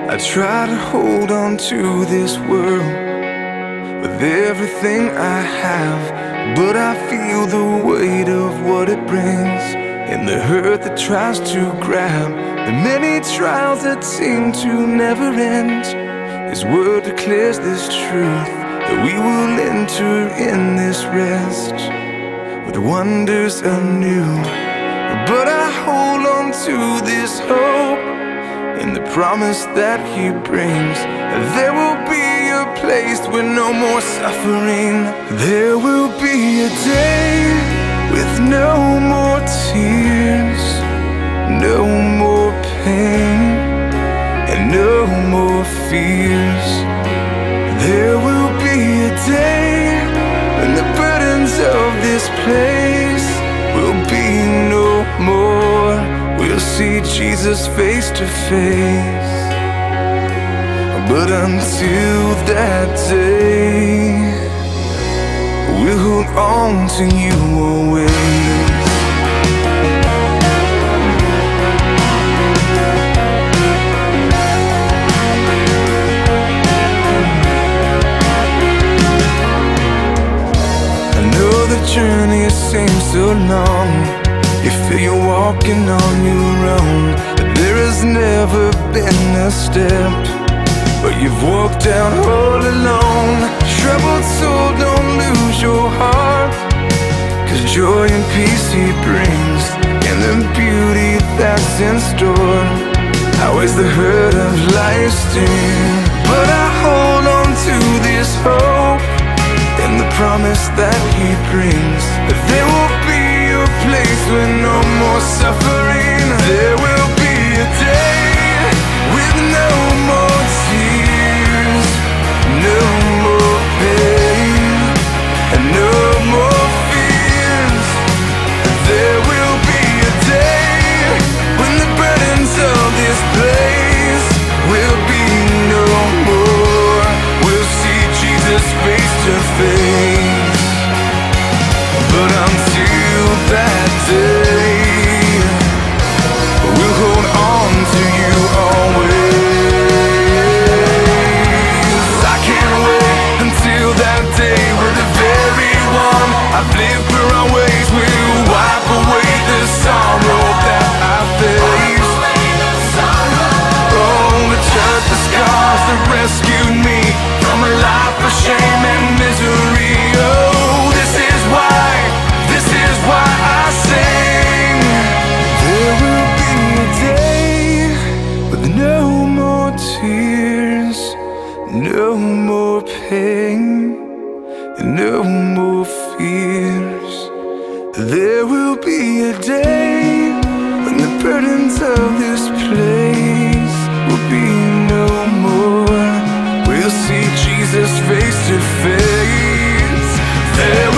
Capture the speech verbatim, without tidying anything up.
I try to hold on to this world with everything I have, but I feel the weight of what it brings, and the hurt that tries to grab, the many trials that seem to never end. His word declares this truth, that we will enter in this rest with wonders anew. But I hold on to this hope in the promise that He brings. There will be a place with no more suffering. There will be a day with no more tears, no more pain, and no more fears. There will be a day when the burdens of this place will be no more. We'll see Jesus face to face. But until that day, we'll hold on to You always. I know the journey seems so long, you feel you're walking on your own, but there has never been a step but you've walked down all alone. Troubled soul, don't lose your heart, 'cause joy and peace He brings, and the beauty that's in store outweighs the hurt of life's sting. But I hold on to this hope and the promise that He brings, that there will be a place with no more suffering. There will be a day with no more tears, no more pain, and no more fears. There will be a day when the burdens of this place will be no more. We'll see Jesus face to face. But until that day, we'll hold on to You always. I can't wait until that day where the very one I've lived for always will wipe away the sorrow that I face. Oh, to touch the scars that rescued me from a life of shame and misery. Oh, this is why, this is why I sing. There will be a day with no more tears, no more pain, and no more fears. There will be a day when the burdens of this place will be no more. We'll see Jesus face to face. There